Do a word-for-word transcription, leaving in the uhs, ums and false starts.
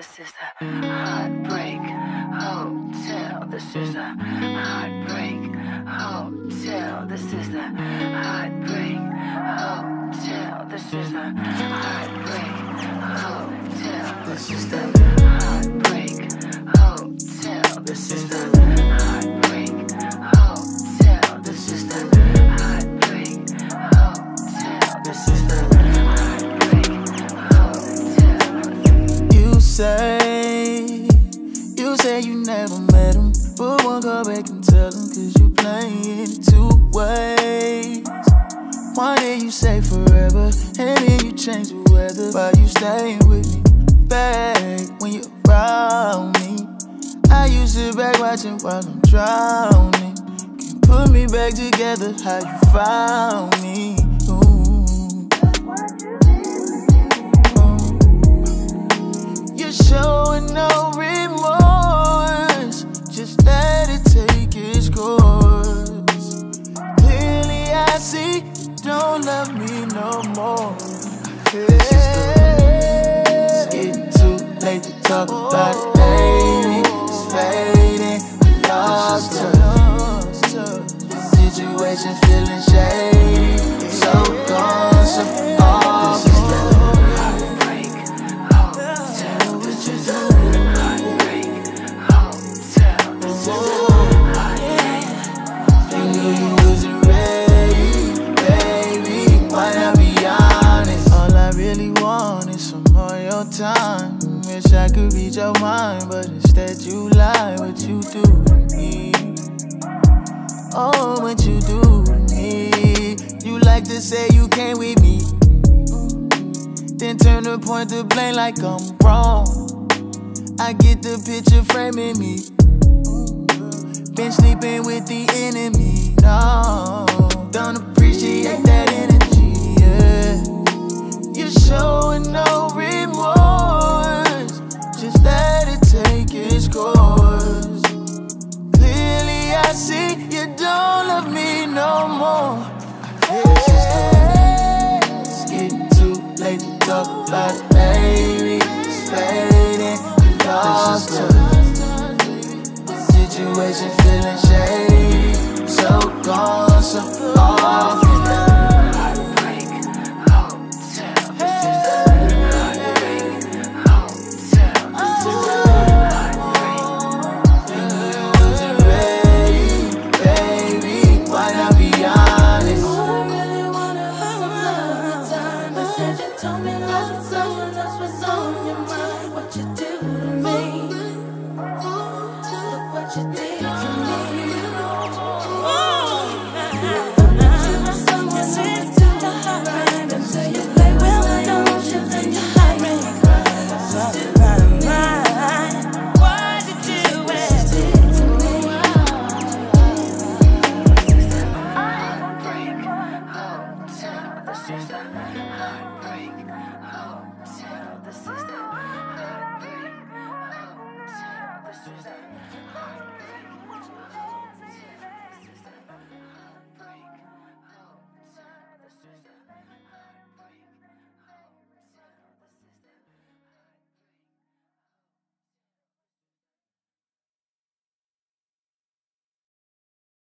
This is the Heartbreak Hotel. This is the Heartbreak Hotel. This is the Heartbreak Hotel. This is the Heartbreak Hotel. This is the Heartbreak Hotel. This is the Heartbreak Hotel. This is the Heartbreak Hotel. This is the Say, you say you never met him, but won't go back and tell him, cause you playing it two ways. One day you say forever, and then you change the weather. Why you staying with me back when you're around me? I used to back watching while I'm drowning. Can't put me back together, how you found me. Showing no remorse, just let it take its course. Clearly I see you don't love me no more. Yeah. It's getting too late to talk about it, baby. It's fading, I lost her. The situation feeling shady, so gone, so off. Time. Wish I could read your mind, but instead you lie. What you do to me? Oh, what you do to me? You like to say you came with me, then turn the point to blame like I'm wrong. I get the picture framing me. Been sleeping with the enemy. No, don't appreciate that energy. Yeah, you're showing no remorse. Just let it take its course. Clearly I see you don't love me no more. Yeah. It's getting too late to talk about it, baby. It's fading, I lost her. The situation feeling shady, so gone, so off. This is the